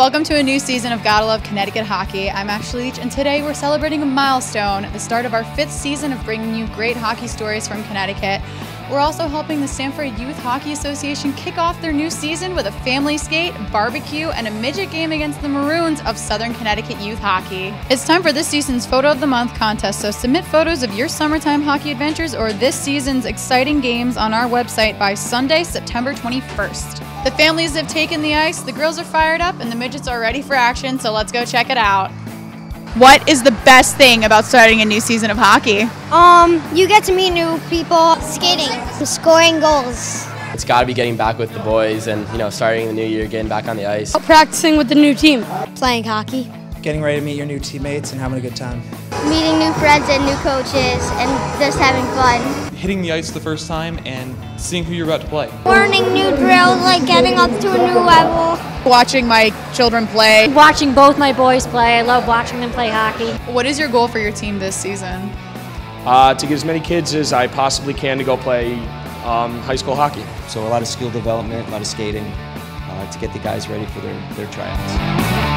Welcome to a new season of Gotta Love Connecticut Hockey. I'm Ashley Leach, and today we're celebrating a milestone, the start of our 5th season of bringing you great hockey stories from Connecticut. We're also helping the Stamford Youth Hockey Association kick off their new season with a family skate, barbecue, and a midget game against the Maroons of Southern Connecticut Youth Hockey. It's time for this season's Photo of the Month contest, so submit photos of your summertime hockey adventures or this season's exciting games on our website by Sunday, September 21st. The families have taken the ice, the girls are fired up, and the midgets are ready for action, so let's go check it out. What is the best thing about starting a new season of hockey? You get to meet new people, skating, scoring goals. It's got to be getting back with the boys and, starting the new year, getting back on the ice. Practicing with the new team. Playing hockey. Getting ready to meet your new teammates and having a good time. Meeting new friends and new coaches and just having fun. Hitting the ice the first time and seeing who you're about to play. Learning new drills, like getting up to a new level. Watching my children play. Watching both my boys play. I love watching them play hockey. What is your goal for your team this season? To get as many kids as I possibly can to go play high school hockey. So a lot of skill development, a lot of skating to get the guys ready for their tryouts.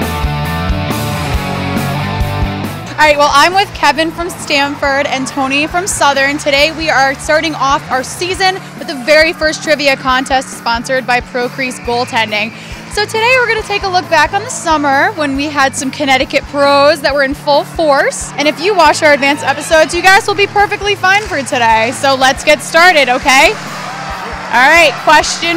All right, well, I'm with Kevin from Stamford and Tony from Southern. Today we are starting off our season with the very first trivia contest sponsored by Procrease Goaltending. So today we're going to take a look back on the summer when we had some Connecticut pros that were in full force. And if you watch our advanced episodes, you guys will be perfectly fine for today. So let's get started, okay? All right, question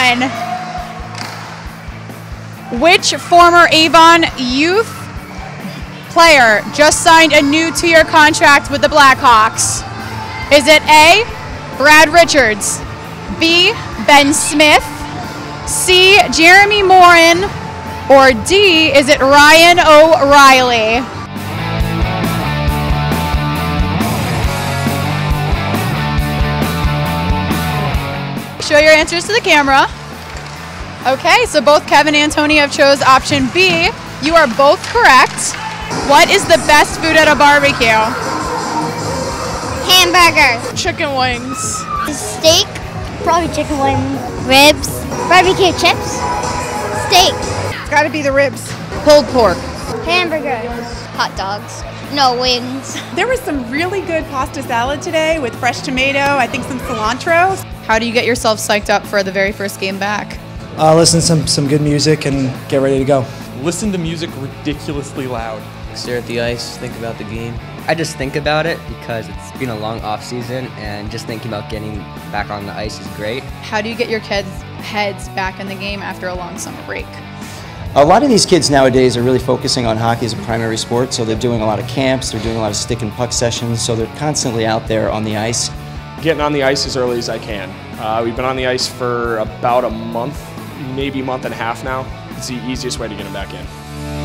1. Which former Avon youth player just signed a new 2-year contract with the Blackhawks? Is it A, Brad Richards, B, Ben Smith, C, Jeremy Morin, or D, is it Ryan O'Reilly? Show your answers to the camera. Okay, so both Kevin and Tony have chose option B. You are both correct. What is the best food at a barbecue? Hamburger. Chicken wings. Steak. Probably chicken wings. Ribs. Barbecue chips. Steak. It's got to be the ribs. Pulled pork. Hamburgers. Hot dogs. No, wings. There was some really good pasta salad today with fresh tomato, I think some cilantro. How do you get yourself psyched up for the very first game back? Listen to some good music and get ready to go. Listen to music ridiculously loud. Stare at the ice, think about the game. I just think about it because it's been a long off season and just thinking about getting back on the ice is great. How do you get your kids' heads back in the game after a long summer break? A lot of these kids nowadays are really focusing on hockey as a primary sport, so they're doing a lot of camps, they're doing a lot of stick and puck sessions, so they're constantly out there on the ice. Getting on the ice as early as I can. We've been on the ice for about a month, maybe a month and a half now. It's the easiest way to get them back in.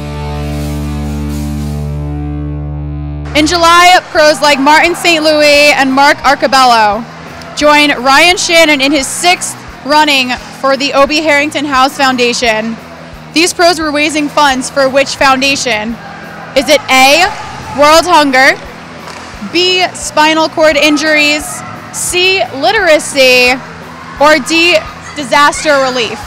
In July, pros like Martin St. Louis and Mark Arcabello joined Ryan Shannon in his 6th running for the Obie Harrington House Foundation. These pros were raising funds for which foundation? Is it A, World Hunger, B, spinal cord injuries, C, literacy, or D, disaster relief?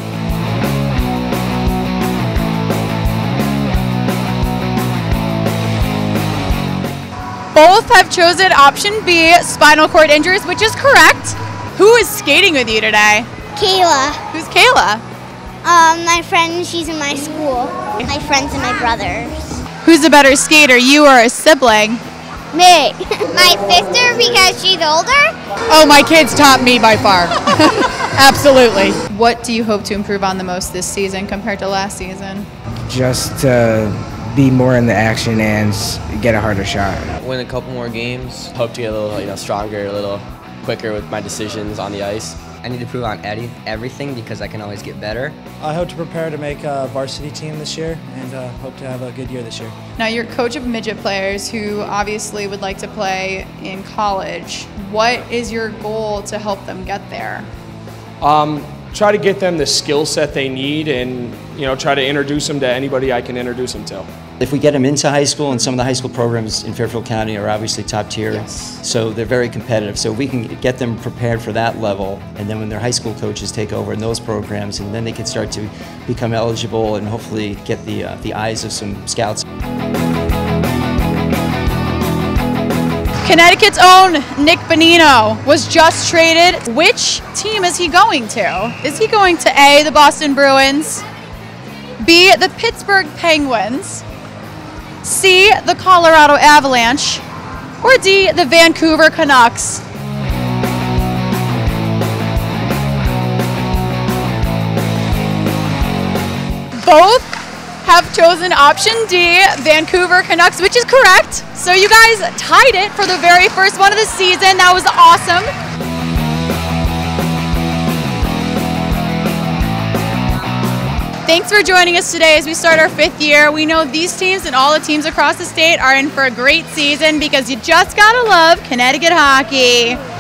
Both have chosen option B, spinal cord injuries, which is correct. Who is skating with you today? Kayla. Who's Kayla? My friend, she's in my school. My friends and my brothers. Who's a better skater, you or a sibling? Me. My sister, because she's older. Oh, my kids top me by far. Absolutely. What do you hope to improve on the most this season compared to last season? Just to be more in the action and get a harder shot. Win a couple more games. Hope to get a little, stronger, a little quicker with my decisions on the ice. I need to prove on everything because I can always get better. I hope to prepare to make a varsity team this year and hope to have a good year this year. Now, you're coach of midget players who obviously would like to play in college. What is your goal to help them get there? try to get them the skill set they need, and try to introduce them to anybody I can introduce them to. If we get them into high school, and some of the high school programs in Fairfield County are obviously top tier, so they're very competitive. So if we can get them prepared for that level, and then when their high school coaches take over in those programs, and then they can start to become eligible and hopefully get the eyes of some scouts. Connecticut's own Nick Bonino was just traded. Which team is he going to? Is he going to A, the Boston Bruins, B, the Pittsburgh Penguins, C, the Colorado Avalanche, or D, the Vancouver Canucks? Both have chosen option D, Vancouver Canucks, which is correct. So you guys tied it for the very first one of the season. That was awesome. Thanks for joining us today as we start our 5th year. We know these teams and all the teams across the state are in for a great season because you just gotta love Connecticut hockey.